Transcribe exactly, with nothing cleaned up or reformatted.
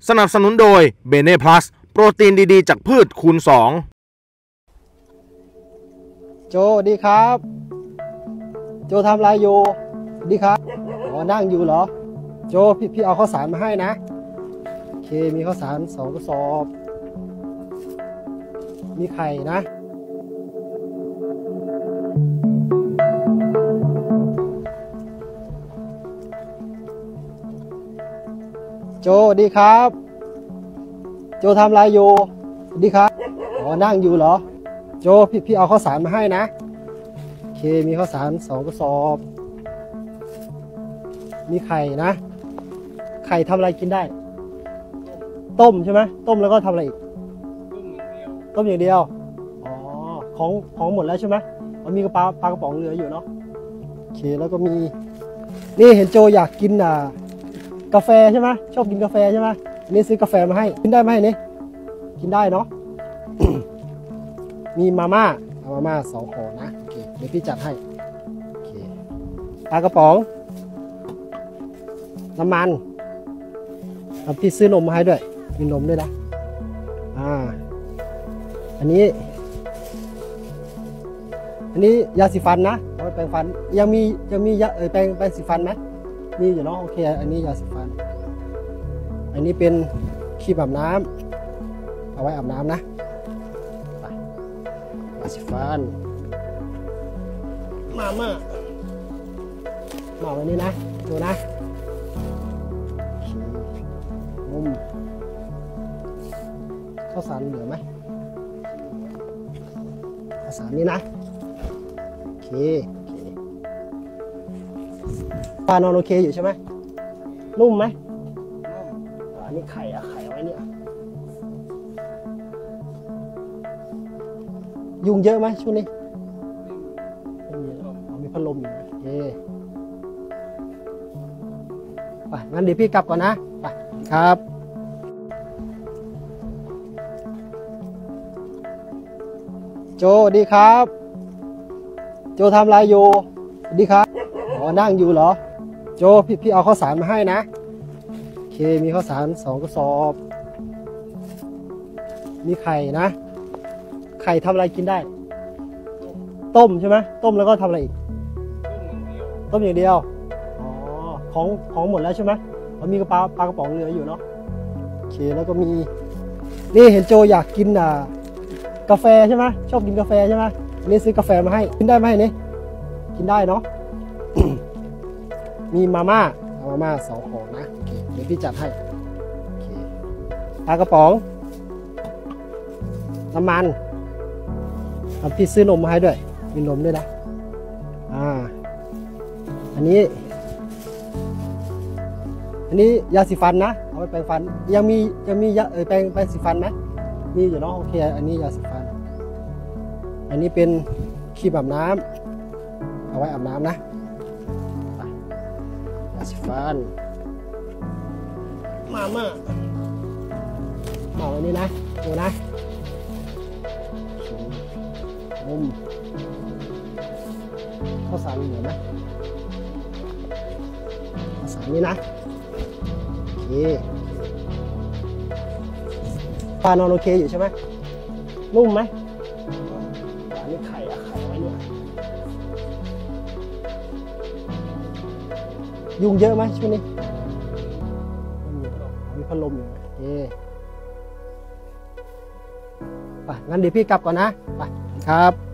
สนับสนุนโดยเบเน่พลัสโปรตีนดีๆจากพืชคูณสองโจดีครับโจทำอะไรอยู่ดีครับอ๋อนั่งอยู่เหรอโจพี่พี่เอาข้าวสารมาให้นะโอเคมีข้าวสารสองกระสอบมีไข่นะโจดีครับโจทำอะไรอยู่ดีครับอ๋อนั่งอยู่เหรอโจพี่พี่เอาข้าวสารมาให้นะโอเคมีข้าวสารสองกระสอบมีไข่นะไข่ทำอะไรกินได้ต้มใช่ไหมต้มแล้วก็ทำอะไรอีกต้มอย่างเดียวอ๋อของของหมดแล้วใช่ไหมมันมีกระปาปลากระป๋องเหลืออยู่เนาะโอเคแล้วก็มีนี่เห็นโจอยากกินอ่ากาแฟใช่ไหมชอบกินกาแฟใช่ไหมนี่ซื้อกาแฟมาให้กินได้ไหมนี่กินได้เนาะ มีมาม่าเอามาม่าสองห่อนะโอเคเดี๋ยวพี่จัดให้โอเคปลากระป๋องน้ำมันพี่ซื้อนมมาให้ด้วยมีนมด้วยนะอ่าอันนี้อันนี้ยาสีฟันนะเอาไปแปรงฟันยังมียังมียาเออแปรงแปรงสีฟันไหมมีอยู่เนาะโอเคอันนี้ยาสีฟันอันนี้เป็นครีมอาบน้ำเอาไว้อาบน้ำนะยาสีฟันมาม่ามาวันนี้นะดูนะนมข้าวสารเหลือไหมข้าวสารนี่นะโอเคโอเคปลานอนโอเคอยู่ใช่ไหมนุ่มไหมอันนี้ไข่อะไข่ไว้เนี่ยยุงเยอะไหมช่วงนี้ไม่มีแล้วมีพัดลมอยู่โอเคไปงั้นเดี๋ยวพี่กลับก่อนนะไปครับโจดีครับโจทำอะไรอยู่ดีครับอ๋อนั่งอยู่เหรอโจพี่พี่เอาข้าวสารมาให้นะโอเคมีข้าวสารสองกระสอบมีไข่นะไข่ทำอะไรกินได้ต้มใช่ไหมต้มแล้วก็ทำอะไรอีกต้มอย่างเดียวอ๋อของของหมดแล้วใช่ไหมมันมีกระปาปลากระป๋องเหลืออยู่เนาะโอเคแล้วก็มีนี่เห็นโจอยากกินอ่ากาแฟใช่ไหมชอบกินกาแฟใช่ไหมนี่ซื้อกาแฟมาให้กินได้ไหมนี่กินได้เนาะ มีมาม่าเอามาม่าสองห่อนะโอเคเดี๋ยวพี่จัดให้โอเคปลากระป๋องน้ำมันพี่ซื้อนมมาให้ด้วยมีนมด้วยนะอ่าอันนี้อันนี้ยาสีฟันนะเอาไปแปรงฟันยังมียังมียาเออแปรงแปรงสีฟันไหมมีอยู่เนาะโอเคอันนี้ยาสีฟันอันนี้เป็นครีมอาบน้ำเอาไว้อาบน้ำนะยาสีฟันมาม่ามาวันนี้นะดูนะนมข้าวสารเหลือไหมข้าวสารนี่นะโอเคปลานอนโอเคอยู่ใช่ไหมนุ่มไหมอันนี้ไข่อะไข่ไว้เนี่ยยุงเยอะไหมช่วงนี้มีพัดลมอยู่โอเคไปงั้นเดี๋ยวพี่กลับก่อนนะไปครับ